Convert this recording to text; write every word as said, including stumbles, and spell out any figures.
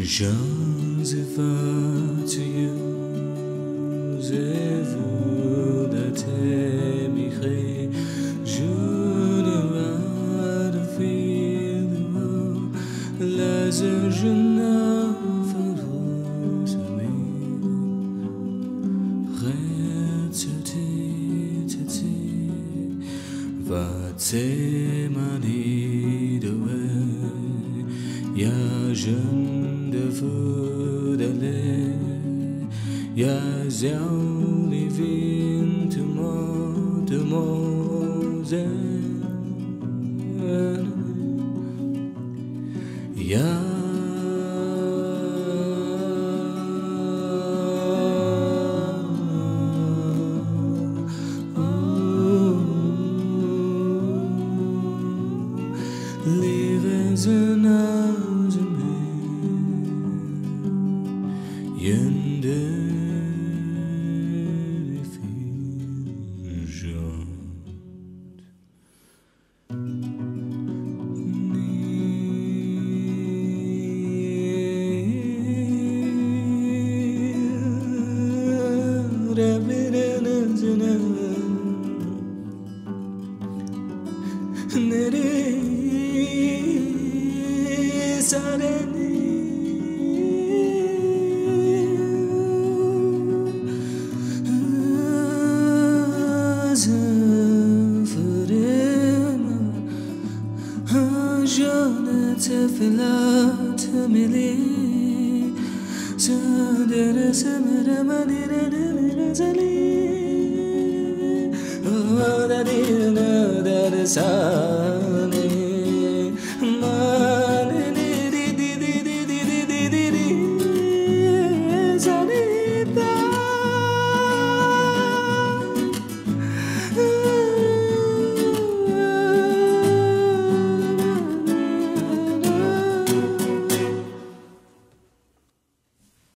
Je veux to you, je voudrais t'aimer, je dois te feel the world, les je n'en veux jamais, reste-t-il, t'es-il, va-t-il m'aider de ja jeune de feu d'aller, ja zelf living to more, to more than ja. Live as an Yende effusion Je ne te fais là te mêler, je ne sais me manière de les aller. Oh, that is the